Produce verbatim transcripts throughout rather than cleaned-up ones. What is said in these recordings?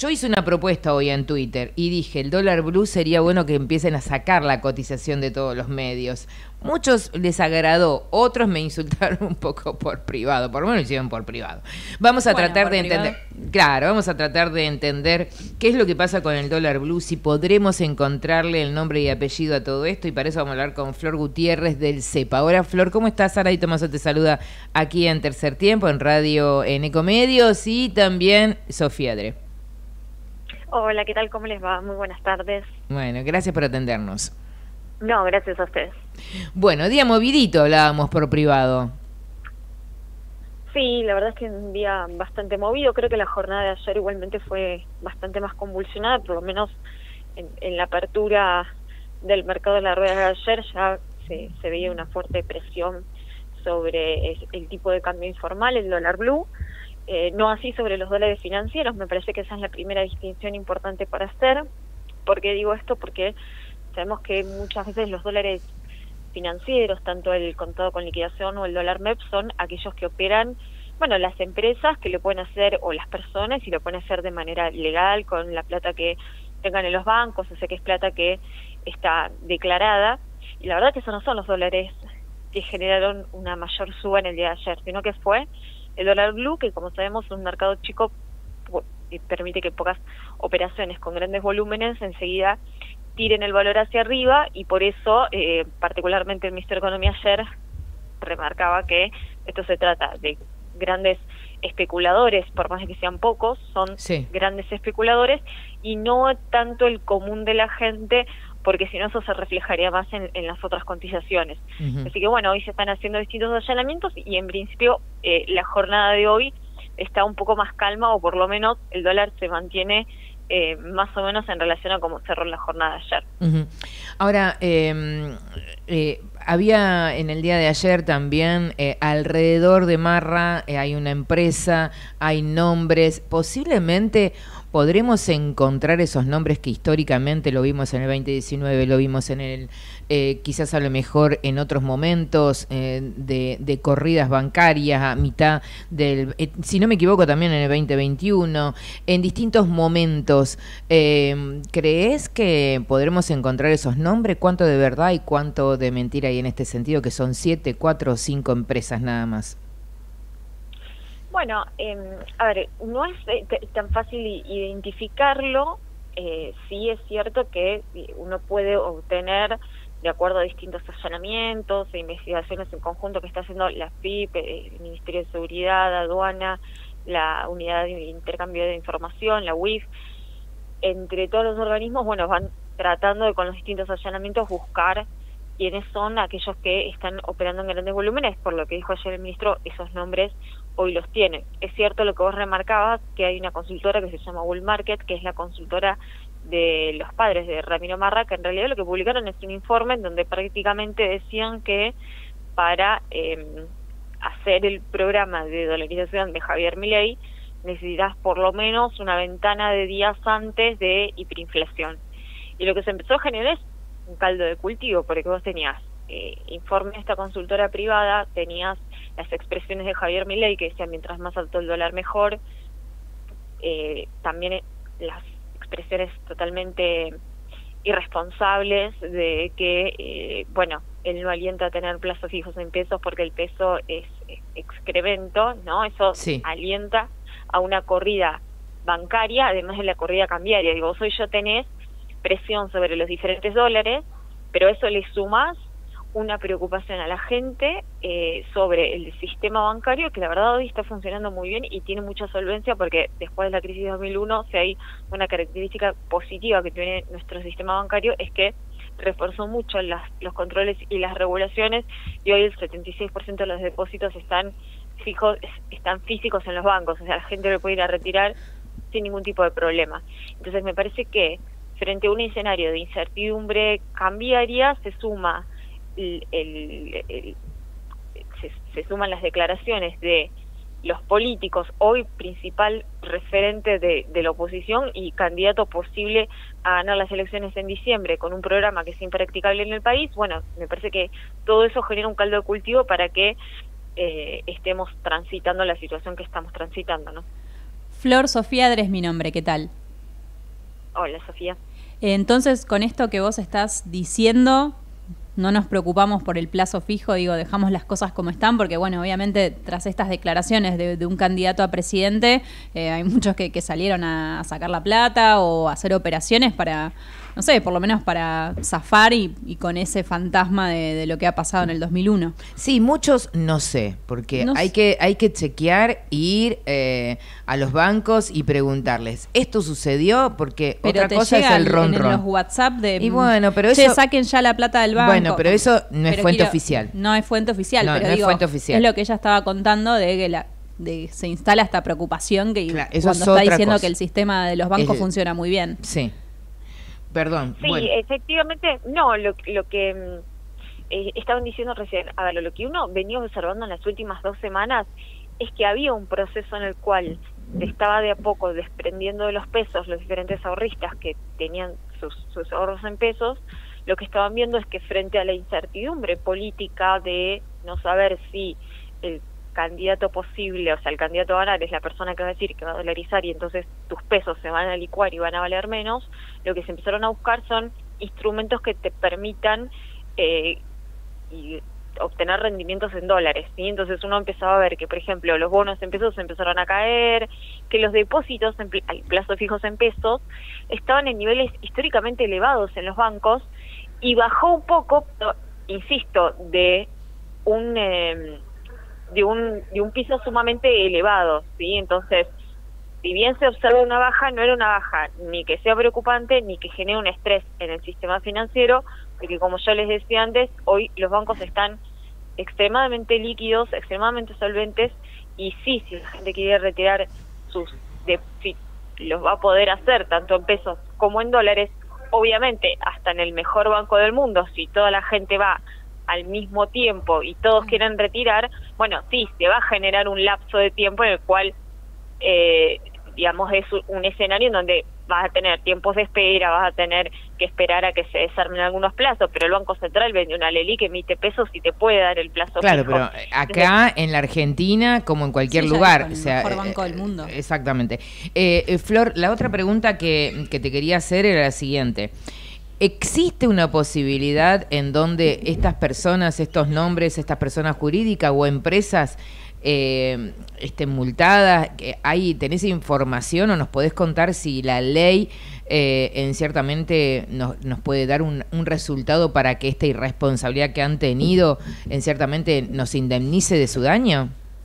Yo hice una propuesta hoy en Twitter y dije, el dólar blue sería bueno que empiecen a sacar la cotización de todos los medios. Muchos les agradó, otros me insultaron un poco por privado, por lo menos lo hicieron por privado. Vamos a Bueno, tratar por de privado. entender, claro, vamos a tratar de entender qué es lo que pasa con el dólar blue, si podremos encontrarle el nombre y apellido a todo esto, y para eso vamos a hablar con Flor Gutiérrez del CEPA. Ahora, Flor, ¿cómo estás? Sara y Tomaso te saluda aquí en Tercer Tiempo, en Radio en Ecomedios, y también Sofía Dre. Hola, ¿qué tal? ¿Cómo les va? Muy buenas tardes. Bueno, gracias por atendernos. No, gracias a ustedes. Bueno, día movidito hablábamos por privado. Sí, la verdad es que un día bastante movido. Creo que la jornada de ayer igualmente fue bastante más convulsionada, por lo menos en, en la apertura del mercado de la rueda de ayer ya se, se veía una fuerte presión sobre el, el tipo de cambio informal, el dólar blue. Eh, no así sobre los dólares financieros. Me parece que esa es la primera distinción importante para hacer. ¿Por qué digo esto? Porque sabemos que muchas veces los dólares financieros, tanto el contado con liquidación o el dólar M E P, son aquellos que operan, bueno, las empresas que lo pueden hacer, o las personas, y lo pueden hacer de manera legal, con la plata que tengan en los bancos, o sea que es plata que está declarada. Y la verdad que esos no son los dólares que generaron una mayor suba en el día de ayer, sino que fue el dólar blue, que como sabemos es un mercado chico y permite que pocas operaciones con grandes volúmenes enseguida tiren el valor hacia arriba, y por eso eh, particularmente el Ministerio de Economía ayer remarcaba que esto se trata de grandes especuladores, por más de que sean pocos, son Sí. grandes especuladores y no tanto el común de la gente, porque si no eso se reflejaría más en, en las otras cotizaciones. Uh-huh. Así que bueno, hoy se están haciendo distintos allanamientos y en principio eh, la jornada de hoy está un poco más calma, o por lo menos el dólar se mantiene eh, más o menos en relación a cómo cerró la jornada de ayer. Uh-huh. Ahora, eh, eh, había en el día de ayer también, eh, alrededor de Marra eh, hay una empresa, hay nombres, posiblemente podremos encontrar esos nombres que históricamente lo vimos en el veinte diecinueve, lo vimos en el, eh, quizás a lo mejor en otros momentos eh, de, de corridas bancarias a mitad del, eh, si no me equivoco también en el veinte veintiuno, en distintos momentos. Eh, ¿Crees que podremos encontrar esos nombres? ¿Cuánto de verdad y cuánto de mentira hay en este sentido, que son siete, cuatro o cinco empresas nada más? Bueno, eh, a ver, no es eh, tan fácil identificarlo. Eh, sí es cierto que uno puede obtener, de acuerdo a distintos allanamientos e investigaciones en conjunto que está haciendo la F I P, el Ministerio de Seguridad, Aduana, la Unidad de Intercambio de Información, la U I F, entre todos los organismos, bueno, van tratando de con los distintos allanamientos buscar quiénes son aquellos que están operando en grandes volúmenes. Por lo que dijo ayer el ministro, esos nombres hoy los tiene. Es cierto lo que vos remarcabas, que hay una consultora que se llama Bull Market, que es la consultora de los padres de Ramiro Marra, que en realidad lo que publicaron es un informe en donde prácticamente decían que para eh, hacer el programa de dolarización de Javier Milei necesitas por lo menos una ventana de días antes de hiperinflación. Y lo que se empezó a generar es un caldo de cultivo, porque vos tenías eh, informe de esta consultora privada, tenías las expresiones de Javier Milei que decían mientras más alto el dólar mejor, eh, también las expresiones totalmente irresponsables de que, eh, bueno, él no alienta a tener plazos fijos en pesos porque el peso es excremento, ¿no? Eso sí alienta a una corrida bancaria, además de la corrida cambiaria. Digo, vos hoy yo tenés presión sobre los diferentes dólares, pero eso le sumás una preocupación a la gente eh, sobre el sistema bancario, que la verdad hoy está funcionando muy bien y tiene mucha solvencia, porque después de la crisis de dos mil uno, si hay una característica positiva que tiene nuestro sistema bancario, es que reforzó mucho las, los controles y las regulaciones, y hoy el setenta y seis por ciento de los depósitos están fijos, están físicos en los bancos, o sea, la gente lo puede ir a retirar sin ningún tipo de problema. Entonces me parece que frente a un escenario de incertidumbre cambiaria se suma el, el, el, se, se suman las declaraciones de los políticos, hoy principal referente de, de la oposición y candidato posible a ganar las elecciones en diciembre, con un programa que es impracticable en el país. Bueno, me parece que todo eso genera un caldo de cultivo para que eh, estemos transitando la situación que estamos transitando, ¿no? Flor, Sofía Dre es mi nombre, ¿qué tal? Hola, Sofía. Entonces, con esto que vos estás diciendo, no nos preocupamos por el plazo fijo, digo, dejamos las cosas como están, porque bueno, obviamente tras estas declaraciones de, de un candidato a presidente, eh, hay muchos que, que salieron a, a sacar la plata o a hacer operaciones para, no sé, por lo menos para zafar y, y con ese fantasma de, de lo que ha pasado en el dos mil uno. Sí, muchos no sé, porque No hay sé. que hay que chequear, ir eh, a los bancos y preguntarles, ¿esto sucedió? Porque Pero otra te cosa es llega el ron en, en ron. los WhatsApp de, Y bueno, pero che, eso- saquen ya la plata del banco. Bueno, pero eso no es Pero fuente quiero- oficial. No es fuente oficial, No, pero no es digo, fuente oficial. es lo que ella estaba contando de que la de se instala esta preocupación que Claro, eso cuando es está otra diciendo cosa. que el sistema de los bancos Es- funciona muy bien. Sí. Perdón. Sí, bueno. efectivamente, no, lo, lo que mm, eh, estaban diciendo recién, a ver, lo que uno venía observando en las últimas dos semanas es que había un proceso en el cual se estaba de a poco desprendiendo de los pesos los diferentes ahorristas que tenían sus, sus ahorros en pesos. Lo que estaban viendo es que frente a la incertidumbre política de no saber si el candidato posible, o sea, el candidato a ganar es la persona que va a decir que va a dolarizar y entonces tus pesos se van a licuar y van a valer menos, lo que se empezaron a buscar son instrumentos que te permitan eh, y obtener rendimientos en dólares, ¿sí? Entonces uno empezaba a ver que, por ejemplo, los bonos en pesos empezaron a caer, que los depósitos en pl- al plazo fijos en pesos estaban en niveles históricamente elevados en los bancos y bajó un poco, pero, insisto, de un eh, de un de un piso sumamente elevado, ¿sí? Entonces, si bien se observa una baja, no era una baja ni que sea preocupante ni que genere un estrés en el sistema financiero, porque como yo les decía antes, hoy los bancos están extremadamente líquidos, extremadamente solventes, y sí, si la gente quiere retirar sus depósitos, los va a poder hacer tanto en pesos como en dólares, obviamente hasta en el mejor banco del mundo, si toda la gente va al mismo tiempo y todos quieren retirar, bueno, sí, se va a generar un lapso de tiempo en el cual eh, digamos, es un escenario en donde vas a tener tiempos de espera, vas a tener que esperar a que se desarmen algunos plazos, pero el Banco Central vende una Lelí que emite pesos y te puede dar el plazo Claro, fijo. pero acá en la Argentina, como en cualquier Sí, ya lugar. con el o sea, mejor banco eh, del mundo. Exactamente. Eh, eh, Flor, la otra pregunta que, que te quería hacer era la siguiente. ¿Existe una posibilidad en donde estas personas, estos nombres, estas personas jurídicas o empresas eh, estén multadas? ¿Hay, ¿Tenés información o nos podés contar si la ley eh, en ciertamente nos, nos puede dar un, un resultado para que esta irresponsabilidad que han tenido en ciertamente nos indemnice de su daño?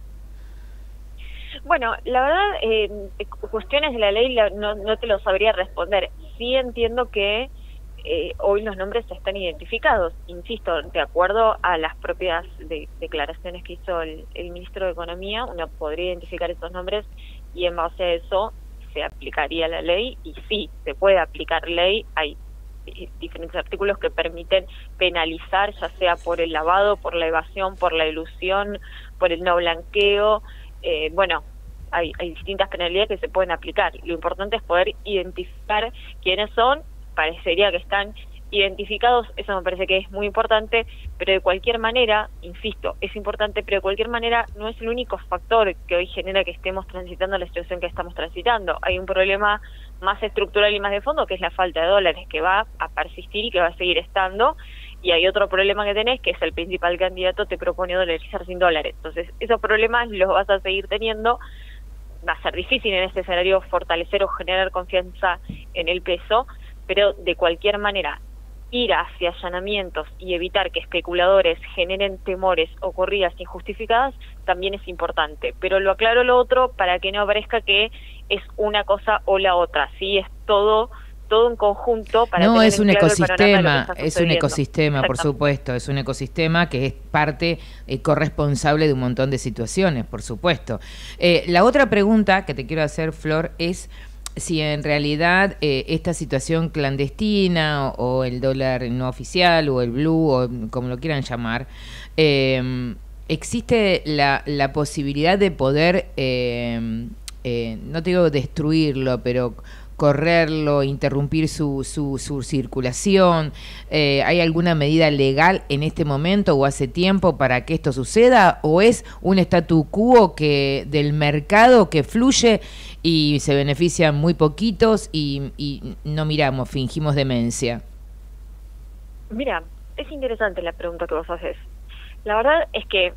Bueno, la verdad, eh, cuestiones de la ley la, no, no te lo sabría responder. Sí entiendo que Eh, hoy los nombres están identificados, insisto, de acuerdo a las propias de, declaraciones que hizo el, el ministro de Economía, uno podría identificar esos nombres y en base a eso se aplicaría la ley, y sí, se puede aplicar ley. Hay diferentes artículos que permiten penalizar, ya sea por el lavado, por la evasión, por la ilusión, por el no blanqueo, eh, bueno, hay, hay distintas penalidades que se pueden aplicar. Lo importante es poder identificar quiénes son. Parecería que están identificados, eso me parece que es muy importante, pero de cualquier manera, insisto, es importante, pero de cualquier manera no es el único factor que hoy genera que estemos transitando la situación que estamos transitando. Hay un problema más estructural y más de fondo, que es la falta de dólares, que va a persistir y que va a seguir estando, y hay otro problema que tenés, que es el principal candidato te propone dolarizar sin dólares. Entonces, esos problemas los vas a seguir teniendo. Va a ser difícil en este escenario fortalecer o generar confianza en el peso, pero de cualquier manera ir hacia allanamientos y evitar que especuladores generen temores o corridas injustificadas también es importante. Pero lo aclaro lo otro para que no parezca que es una cosa o la otra, ¿sí? Es todo todo en conjunto para no, tener es un en claro el panorama de lo que ecosistema, está es un sucediendo. ecosistema, por supuesto, es un ecosistema que es parte eh, corresponsable de un montón de situaciones, por supuesto. Eh, la otra pregunta que te quiero hacer, Flor, es si en realidad eh, esta situación clandestina o, o el dólar no oficial o el blue o como lo quieran llamar, eh, existe la, la posibilidad de poder, eh, eh, no te digo destruirlo, pero correrlo, interrumpir su, su, su circulación? Eh, ¿Hay alguna medida legal en este momento o hace tiempo para que esto suceda? ¿O es un statu quo que del mercado que fluye y se benefician muy poquitos y, y no miramos, fingimos demencia? Mira, es interesante la pregunta que vos haces. La verdad es que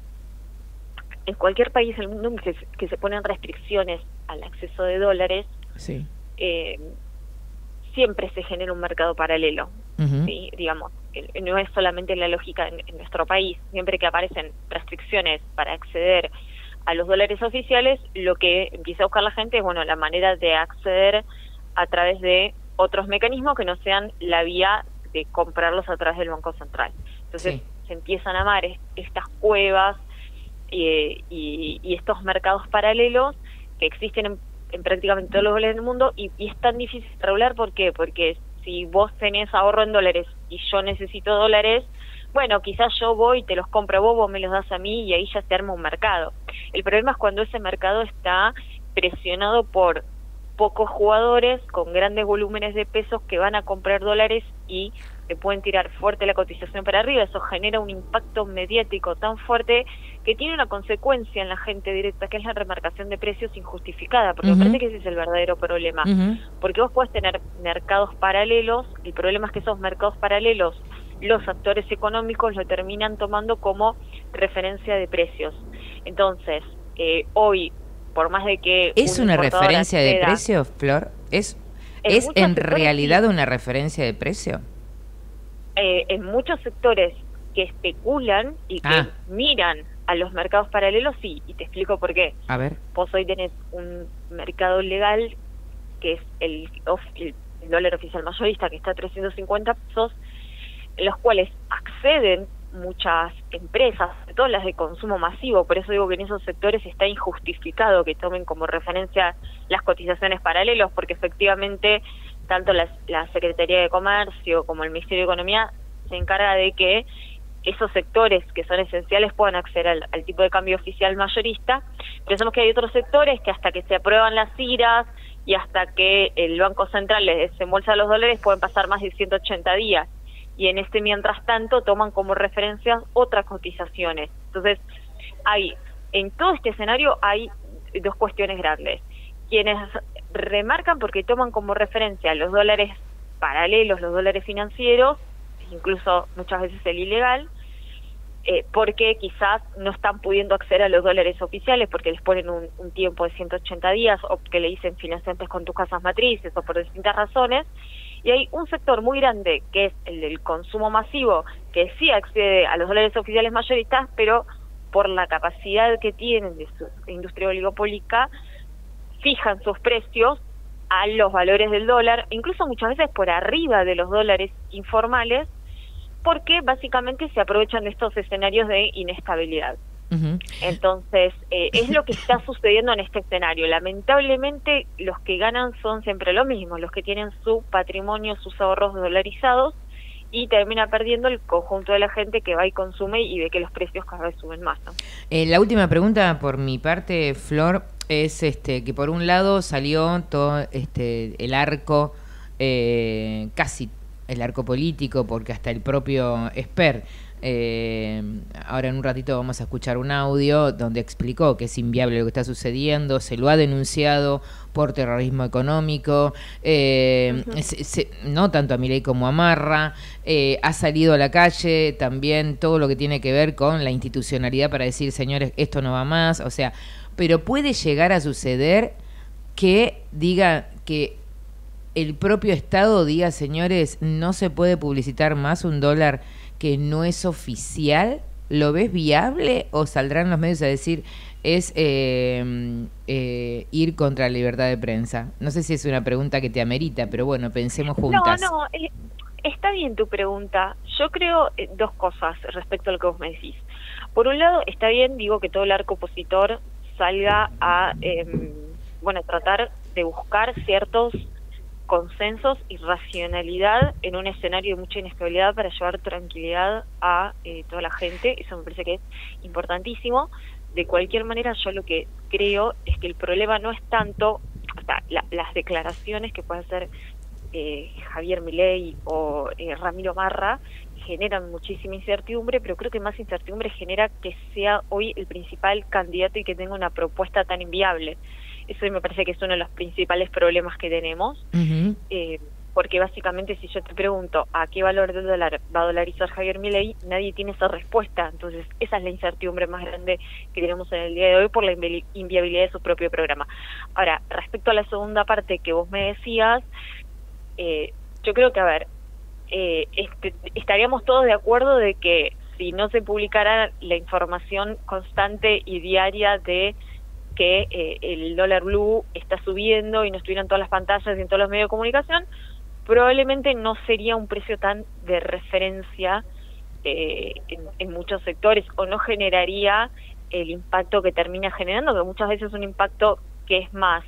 en cualquier país del mundo que se, que se ponen restricciones al acceso de dólares, sí. eh, siempre se genera un mercado paralelo. Uh-huh. ¿Sí? Digamos, no es solamente la lógica en, en nuestro país. Siempre que aparecen restricciones para acceder a los dólares oficiales, lo que empieza a buscar la gente es, bueno, la manera de acceder a través de otros mecanismos que no sean la vía de comprarlos a través del Banco Central. Entonces sí. se empiezan a armar est estas cuevas y, y, y estos mercados paralelos que existen en, en prácticamente todos los dólares del mundo, y, y es tan difícil regular. ¿Por qué? Porque si vos tenés ahorro en dólares y yo necesito dólares, bueno, quizás yo voy y te los compro vos, vos me los das a mí y ahí ya se arma un mercado. El problema es cuando ese mercado está presionado por pocos jugadores con grandes volúmenes de pesos que van a comprar dólares y te pueden tirar fuerte la cotización para arriba. Eso genera un impacto mediático tan fuerte que tiene una consecuencia en la gente directa, que es la remarcación de precios injustificada, porque uh-huh. me parece que ese es el verdadero problema. Uh-huh. Porque vos podés tener mercados paralelos, el problema es que esos mercados paralelos, los actores económicos lo terminan tomando como referencia de precios. Entonces, eh, hoy, por más de que... ¿Es un una referencia acceda, de precios, Flor? ¿Es en, ¿es en realidad sí. una referencia de precio? Eh, en muchos sectores que especulan y que ah. miran a los mercados paralelos, sí, y te explico por qué. A ver. Vos hoy tenés un mercado legal, que es el, el, el dólar oficial mayorista, que está a trescientos cincuenta pesos, en los cuales acceden muchas empresas, sobre todo las de consumo masivo. Por eso digo que en esos sectores está injustificado que tomen como referencia las cotizaciones paralelos, porque efectivamente tanto la, la Secretaría de Comercio como el Ministerio de Economía se encarga de que esos sectores que son esenciales puedan acceder al, al tipo de cambio oficial mayorista. Pensamos que hay otros sectores que hasta que se aprueban las I R As y hasta que el Banco Central les desembolsa los dólares pueden pasar más de ciento ochenta días. Y en este mientras tanto toman como referencia otras cotizaciones. Entonces, hay en todo este escenario hay dos cuestiones grandes. Quienes remarcan porque toman como referencia los dólares paralelos, los dólares financieros, incluso muchas veces el ilegal, eh, porque quizás no están pudiendo acceder a los dólares oficiales porque les ponen un, un tiempo de ciento ochenta días, o que le dicen financiantes con tus casas matrices, o por distintas razones. Y hay un sector muy grande, que es el del consumo masivo, que sí accede a los dólares oficiales mayoristas, pero por la capacidad que tienen de su industria oligopólica, fijan sus precios a los valores del dólar, incluso muchas veces por arriba de los dólares informales, porque básicamente se aprovechan de estos escenarios de inestabilidad. Uh-huh. Entonces, eh, es lo que está sucediendo en este escenario. Lamentablemente, los que ganan son siempre lo mismo, los que tienen su patrimonio, sus ahorros dolarizados, y termina perdiendo el conjunto de la gente que va y consume y ve que los precios cada vez suben más, ¿no? Eh, la última pregunta por mi parte, Flor, es este que por un lado salió todo este el arco, eh, casi el arco político, porque hasta el propio Esper, eh, ahora en un ratito vamos a escuchar un audio donde explicó que es inviable lo que está sucediendo, se lo ha denunciado por terrorismo económico, eh, uh-huh. se, se, no tanto a Milei como a Marra, eh, ha salido a la calle también todo lo que tiene que ver con la institucionalidad para decir, señores, esto no va más, o sea, pero puede llegar a suceder que diga que el propio Estado diga, señores, no se puede publicitar más un dólar que no es oficial. ¿Lo ves viable o saldrán los medios a decir es eh, eh, ir contra la libertad de prensa? No sé si es una pregunta que te amerita, pero bueno, pensemos juntas. No, no, eh, está bien tu pregunta. Yo creo eh, dos cosas respecto a lo que vos me decís. Por un lado, está bien, digo, que todo el arco opositor salga a, eh, bueno, tratar de buscar ciertos consensos y racionalidad en un escenario de mucha inestabilidad para llevar tranquilidad a eh, toda la gente. Eso me parece que es importantísimo. De cualquier manera, yo lo que creo es que el problema no es tanto, o sea, la, las declaraciones que puede hacer eh, Javier Milei o eh, Ramiro Marra generan muchísima incertidumbre, pero creo que más incertidumbre genera que sea hoy el principal candidato y que tenga una propuesta tan inviable. Eso me parece que es uno de los principales problemas que tenemos, uh-huh. eh, porque básicamente si yo te pregunto a qué valor del dólar va a dolarizar Javier Milei, nadie tiene esa respuesta. Entonces esa es la incertidumbre más grande que tenemos en el día de hoy por la invi- inviabilidad de su propio programa. Ahora, respecto a la segunda parte que vos me decías, eh, yo creo que, a ver, eh, este, estaríamos todos de acuerdo de que si no se publicara la información constante y diaria de que eh, el dólar blue está subiendo y no estuvieran todas las pantallas y en todos los medios de comunicación, probablemente no sería un precio tan de referencia eh, en, en muchos sectores, o no generaría el impacto que termina generando, que muchas veces es un impacto que es más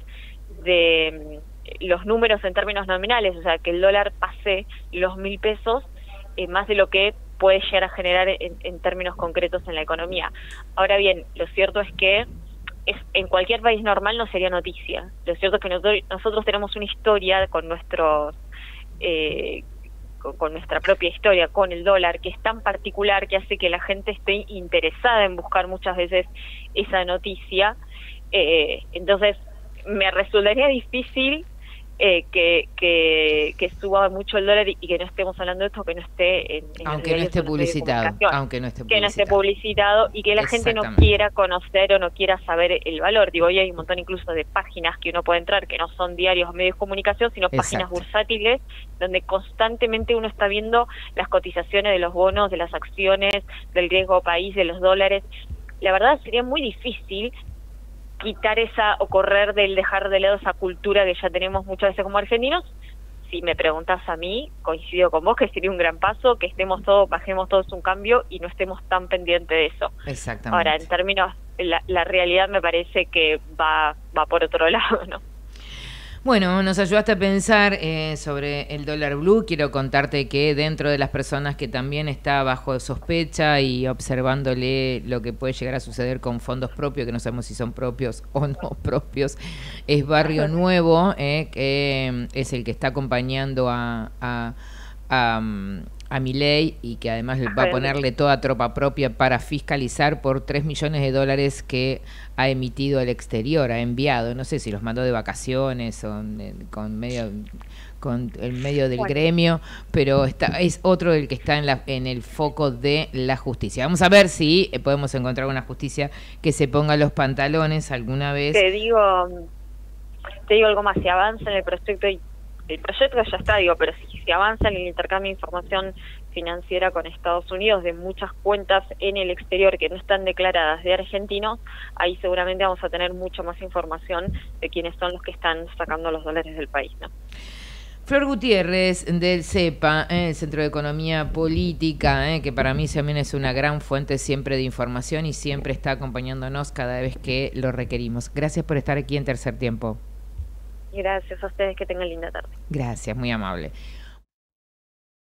de mm, los números en términos nominales, o sea, que el dólar pase los mil pesos, eh, más de lo que puede llegar a generar en, en términos concretos en la economía. Ahora bien, lo cierto es que Es, en cualquier país normal no sería noticia. Lo cierto es que nosotros, nosotros tenemos una historia con nuestros eh, con, con nuestra propia historia con el dólar, que es tan particular que hace que la gente esté interesada en buscar muchas veces esa noticia. Eh, entonces me resultaría difícil eh, que, que, que suba mucho el dólar y, y que no estemos hablando de esto, que no esté en, en aunque no esté publicitado, aunque no esté publicitado. Que no esté publicitado y que la gente no quiera conocer o no quiera saber el valor. Digo, hoy hay un montón incluso de páginas que uno puede entrar, que no son diarios o medios de comunicación, sino Exacto. páginas bursátiles, donde constantemente uno está viendo las cotizaciones de los bonos, de las acciones, del riesgo país, de los dólares. La verdad sería muy difícil quitar esa o correr del dejar de lado esa cultura que ya tenemos muchas veces como argentinos. Si me preguntas a mí, coincido con vos que sería un gran paso, que estemos todos, bajemos todos un cambio y no estemos tan pendientes de eso. Exactamente. Ahora, en términos, la, la realidad me parece que va, va por otro lado, ¿no? Bueno, nos ayudaste a pensar eh, sobre el dólar blue. Quiero contarte que dentro de las personas que también está bajo sospecha y observándole lo que puede llegar a suceder con fondos propios, que no sabemos si son propios o no propios, es Barrio Nuevo, eh, que es el que está acompañando a, a, a, a Milei y que además va a ponerle toda tropa propia para fiscalizar por tres millones de dólares que ha emitido al exterior, ha enviado, no sé si los mandó de vacaciones o en, con medio con el medio del bueno. gremio, pero está, es otro del que está en, la, en el foco de la justicia. Vamos a ver si podemos encontrar una justicia que se ponga los pantalones alguna vez. Te digo, te digo algo más, si avanza en el proyecto, y el proyecto ya está, digo, pero si se avanza en el intercambio de información financiera con Estados Unidos de muchas cuentas en el exterior que no están declaradas de argentinos, ahí seguramente vamos a tener mucha más información de quiénes son los que están sacando los dólares del país, ¿no? Flor Gutiérrez del CEPA, eh, el Centro de Economía Política, eh, que para mí también es una gran fuente siempre de información y siempre está acompañándonos cada vez que lo requerimos. Gracias por estar aquí en Tercer Tiempo. Gracias a ustedes, que tengan linda tarde. Gracias, muy amable.